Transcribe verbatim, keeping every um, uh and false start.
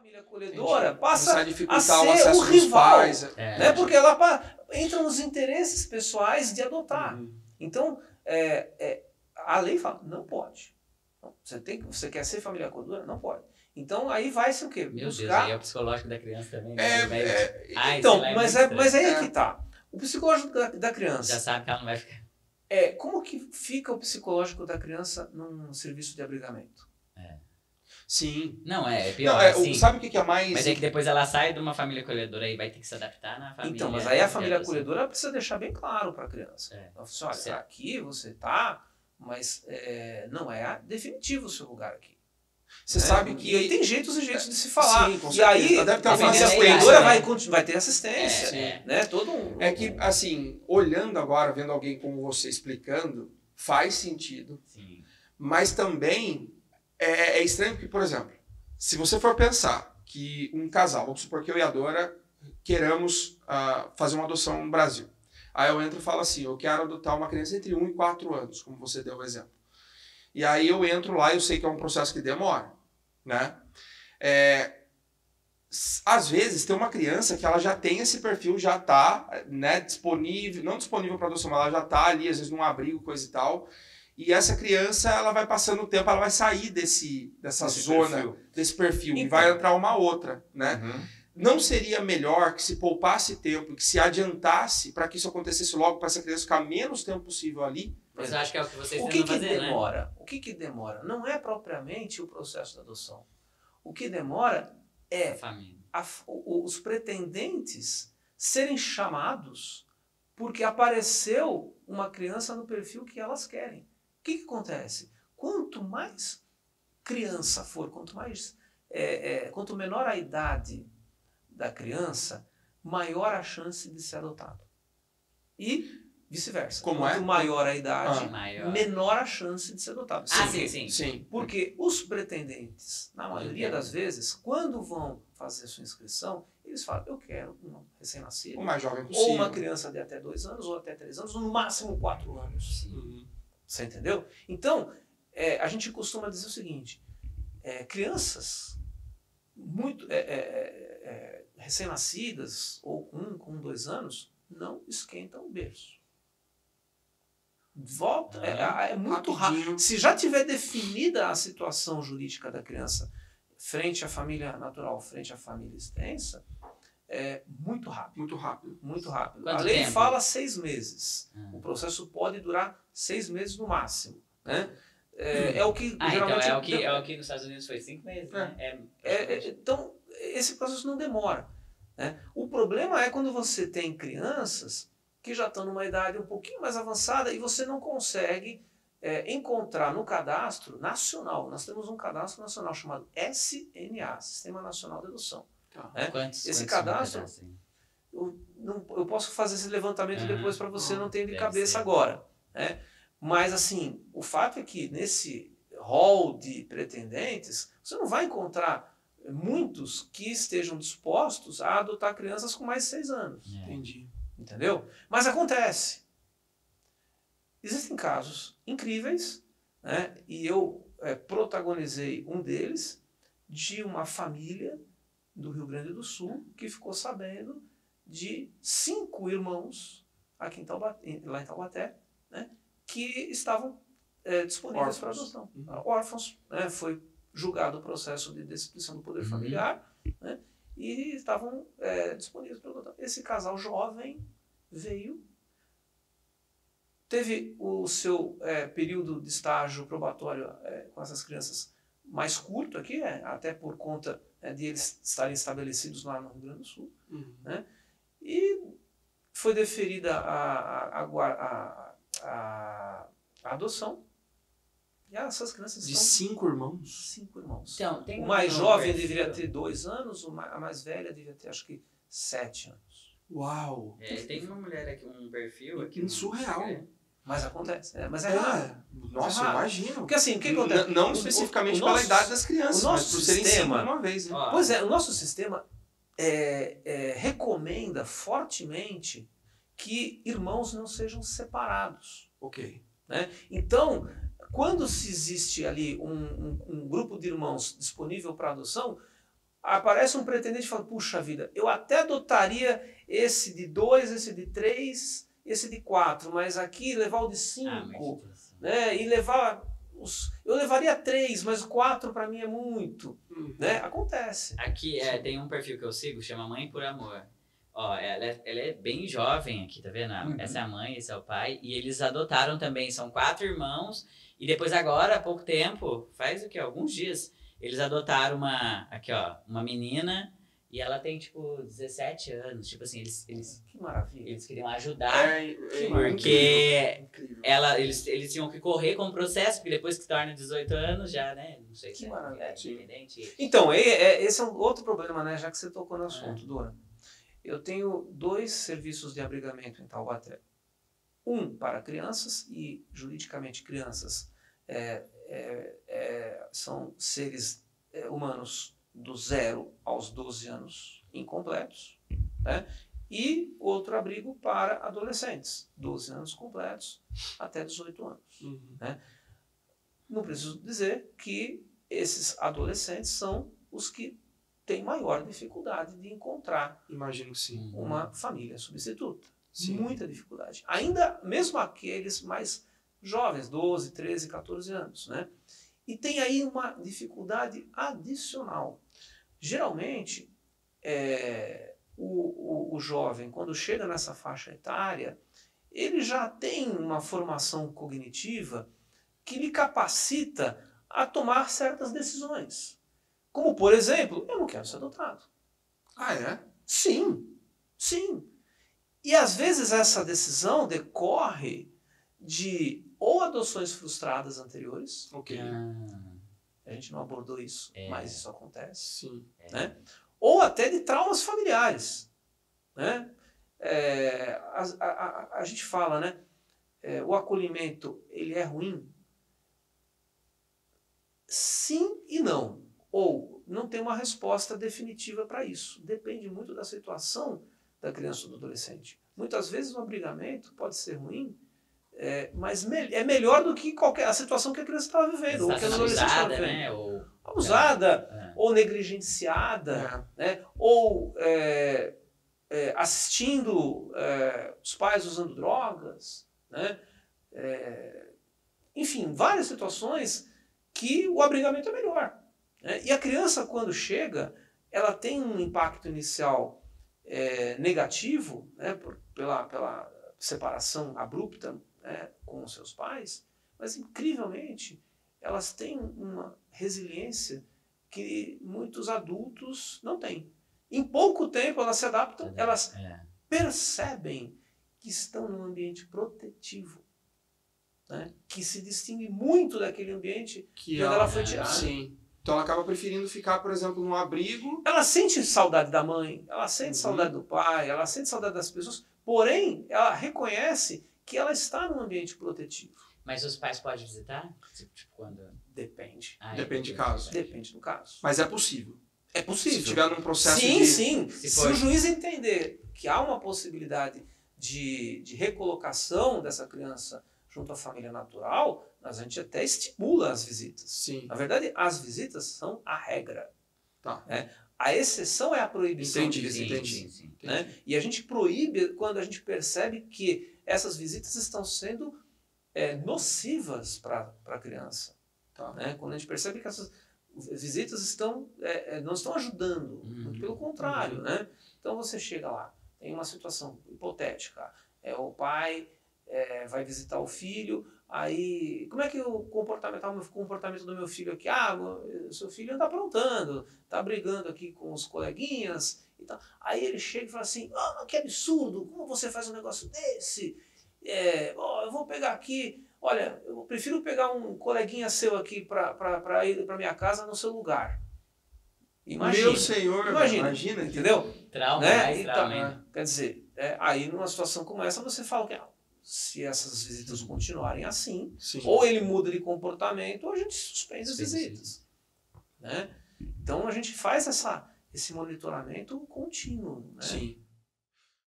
família acolhedora passa a, a ser o rival, é, né? Porque ela entra nos interesses pessoais de adotar. Uhum. Então, é, é, a lei fala, não pode. Você, tem, você quer ser família acolhedora? Não pode. Então, aí vai ser o quê? Meu Buscar... Deus, aí é o psicológico da criança também. Né? É, é, Ai, então, é mas, é, mas aí é que tá. O psicológico da, da criança... Já sabe que ela não vai ficar... É, como que fica o psicológico da criança num serviço de abrigamento? É. Sim. Não, é, é pior. Não, é, assim, sabe o que, que é mais... Mas é que depois ela sai de uma família acolhedora e vai ter que se adaptar na família. Então, mas aí a família acolhedora assim. precisa deixar bem claro para a criança. É. Ela fala assim, olha, aqui você tá, mas é, não é definitivo o seu lugar aqui. Você é, sabe que... E aí tem jeitos e jeitos de se falar. Sim, com e aí deve ter a uma família acolhedora vai, vai ter assistência. É, né? Todo um, é que, assim, olhando agora, vendo alguém como você explicando, faz sentido. Sim. Mas também é, é estranho porque, por exemplo, se você for pensar que um casal, vamos supor que eu e a Dora queiramos uh, fazer uma adoção no Brasil. Aí eu entro e falo assim, eu quero adotar uma criança entre um e quatro anos, como você deu o exemplo. E aí eu entro lá e eu sei que é um processo que demora, né? É, às vezes tem uma criança que ela já tem esse perfil, já está, né, disponível, não disponível para adoção, mas ela já está ali, às vezes num abrigo, coisa e tal. E essa criança, ela vai passando o tempo, ela vai sair desse, dessa Esse zona, perfil. desse perfil, Então. e vai entrar uma outra, né? Uhum. Não seria melhor que se poupasse tempo, que se adiantasse para que isso acontecesse logo, para essa criança ficar menos tempo possível ali? Mas eu acho que é o que vocês o que tentam que fazer, demora? né? O que que demora? Não é propriamente o processo da adoção. O que demora é A família. A, os pretendentes serem chamados porque apareceu uma criança no perfil que elas querem. O que que acontece? Quanto mais criança for, quanto mais é, é, quanto menor a idade da criança, maior a chance de ser adotado. E vice-versa. Como Quanto é? maior a idade, Ah, maior. menor a chance de ser adotado. Ah, Sim, sim, sim. Sim. Porque os pretendentes, na maioria das vezes, quando vão fazer sua inscrição, eles falam, eu quero um recém-nascido, O mais jovem possível. ou uma criança de até dois anos, ou até três anos, no máximo quatro anos. Uhum. Você entendeu? Então, é, a gente costuma dizer o seguinte, é, crianças muito é, é, é, recém-nascidas, ou com um, com dois anos, não esquentam o berço. Volta, é, é muito rápido. Se já tiver definida a situação jurídica da criança frente à família natural, frente à família extensa, é muito rápido. Muito rápido. Muito rápido. Quanto a lei tempo? fala seis meses. Ah. O processo pode durar seis meses no máximo. Né? É, é o que Ah, geralmente... então é o que, é o que nos Estados Unidos foi cinco meses, né? É, É, é, então, esse processo não demora. Né? O problema é quando você tem crianças que já estão numa idade um pouquinho mais avançada e você não consegue é, encontrar no cadastro nacional. Nós temos um cadastro nacional chamado S N A, Sistema Nacional de Adoção. Tá. Né? Quantos, Esse quantos cadastro, assim? eu, não, eu posso fazer esse levantamento Uhum. depois para você, Uhum. não ter de Deve cabeça ser. agora. Né? Mas, assim, o fato é que nesse hall de pretendentes, você não vai encontrar muitos que estejam dispostos a adotar crianças com mais de seis anos. É. Entendi. Entendeu? Mas acontece. Existem casos incríveis, né? E eu é, protagonizei um deles de uma família do Rio Grande do Sul que ficou sabendo de cinco irmãos aqui em Taubaté, lá em Taubaté, né? Que estavam é, disponíveis para adoção. Uhum. Órfãos, né? Foi julgado o processo de destituição do poder Uhum. familiar, né? E estavam é, disponíveis para adotar. Esse casal jovem veio, teve o seu é, período de estágio probatório é, com essas crianças mais curto aqui, é, até por conta é, de eles estarem estabelecidos lá no Rio Grande do Sul. Uhum. Né? E foi deferida a, a, a, a, a adoção. E essas crianças De são cinco irmãos? cinco irmãos. Então, tem O um- mais um jovem perfil. deveria ter dois anos, o ma- a mais velha deveria ter, acho que, sete anos. Uau! É, tem uma mulher aqui, um perfil aqui. Que no surreal. Instagram. Mas acontece. É, mas é É, raro. nossa, É raro. imagino. Porque assim, o que N- acontece? Não O- especificamente o pela nosso- idade das crianças, o mas nosso por serem sistema- cinco de uma vez. Né? Ó, Pois é, o nosso sistema é, é, recomenda fortemente que irmãos não sejam separados. Ok. Né? Então, quando se existe ali um, um, um grupo de irmãos disponível para adoção, aparece um pretendente e fala, puxa vida, eu até adotaria esse de dois, esse de três, esse de quatro, mas aqui levar o de cinco, Ah, mas... né? E levar os... Eu levaria três, mas quatro para mim é muito. Uhum. Né? Acontece. Aqui é, tem um perfil que eu sigo, chama Mãe por Amor. Ó, ela é, ela é bem jovem aqui, tá vendo? Uhum. Essa é a mãe, esse é o pai. E eles adotaram também, são quatro irmãos. E depois agora, há pouco tempo, faz o quê? Alguns dias, eles adotaram uma, aqui ó, uma menina. E ela tem, tipo, dezessete anos. Tipo assim, eles, eles, Que maravilha. eles queriam ajudar. É, é porque incrível, incrível. ela, eles, eles tinham que correr com o processo, porque depois que torna dezoito anos, já, né? Não sei Que se é, maravilha. é independente. Então, é, é, esse é um outro problema, né? Já que você tocou no assunto, ah. Duran. Eu tenho dois serviços de abrigamento em Taubaté. Um para crianças, e juridicamente crianças é, é, é, são seres é, humanos do zero aos doze anos incompletos, né? E outro abrigo para adolescentes, doze anos completos até dezoito anos. Uhum. Né? Não preciso dizer que esses adolescentes são os que têm maior dificuldade de encontrar Imagino que sim. uma família substituta. Sim. Muita dificuldade. Ainda mesmo aqueles mais jovens, doze, treze, quatorze anos. Né? E tem aí uma dificuldade adicional. Geralmente, é, o, o, o jovem, quando chega nessa faixa etária, ele já tem uma formação cognitiva que lhe capacita a tomar certas decisões. Como, por exemplo, eu não quero ser adotado. Ah, é? Sim, sim. E às vezes essa decisão decorre de ou adoções frustradas anteriores. Ok. Ah, A gente não abordou isso, É. mas isso acontece. Sim. é. Né? Ou até de traumas familiares. Né? É, a, a, a, a gente fala, né? É, o acolhimento ele é ruim? Sim e não. Ou não tem uma resposta definitiva para isso. Depende muito da situação da criança ou do adolescente. Muitas vezes o abrigamento pode ser ruim, é, mas me é melhor do que qualquer a situação que a criança estava vivendo, ou que a adolescente estava vivendo. Né? Ou... Abusada, É. ou negligenciada, É. né? Ou é, é, assistindo é, os pais usando drogas, né? É, enfim, várias situações que o abrigamento é melhor. Né? E a criança, quando chega, ela tem um impacto inicial é, negativo, né? Por, pela, pela separação abrupta, né? Com os seus pais, mas incrivelmente elas têm uma resiliência que muitos adultos não têm. Em pouco tempo elas se adaptam, elas É. percebem que estão num ambiente protetivo, né? Que se distingue muito daquele ambiente Que de onde ela foi tirada. Sim. Então ela acaba preferindo ficar, por exemplo, num abrigo. Ela sente saudade da mãe, ela sente Uhum. saudade do pai, ela sente saudade das pessoas, porém ela reconhece que ela está num ambiente protetivo. Mas os pais podem visitar? Tipo, tipo, quando... Depende. Ah, Depende de entendi. caso. Depende do caso. Mas é possível. É possível. Se tiver num processo Sim, de... sim. Se Se, for- o juiz entender que há uma possibilidade de, de recolocação dessa criança junto à família natural, a gente até estimula as visitas. Sim. Na verdade, as visitas são a regra. Tá. Né? A exceção é a proibição Entendi, de visita. entendi. Sim, sim. Entendi. Né? E a gente proíbe quando a gente percebe que essas visitas estão sendo é, nocivas para a criança. Tá. Né? Quando a gente percebe que essas visitas estão, é, é, não estão ajudando, Uhum. muito pelo contrário. Uhum. Né? Então você chega lá, tem uma situação hipotética, é, o pai é, vai visitar o filho, aí como é que o comportamento, tá, o comportamento do meu filho aqui? Ah, o seu filho está aprontando, está brigando aqui com os coleguinhas. E tal. Aí ele chega e fala assim, ah, que absurdo, como você faz um negócio desse? É, oh, eu vou pegar aqui, olha, eu prefiro pegar um coleguinha seu aqui para ir para minha casa no seu lugar. Imagina. Meu senhor, imagina, imagina que- entendeu? Trauma, Né? mais Então, trauma ainda. quer dizer, é, aí numa situação como essa você fala que ah, se essas visitas continuarem assim, Sim. ou ele muda de comportamento, ou a gente suspende as Suspende as visitas. Né? Então a gente faz essa, esse monitoramento contínuo. Né? Sim.